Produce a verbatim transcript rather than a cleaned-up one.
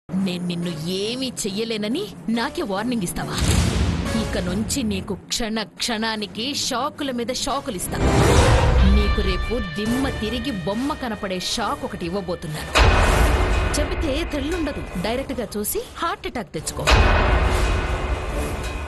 నేను నిన్ను ఏమీ చెయ్యలేనని నాకే వార్నింగ్ ఇస్తావా? ఇక నుంచి నీకు క్షణ క్షణానికి షాకుల మీద షాకులిస్తా. నీకు రేపు దిమ్మ తిరిగి బొమ్మ కనపడే షాక్ ఒకటి ఇవ్వబోతున్నాను. చెబితే తెల్లుండదు, డైరెక్ట్ గా చూసి హార్ట్ అటాక్ తెచ్చుకో.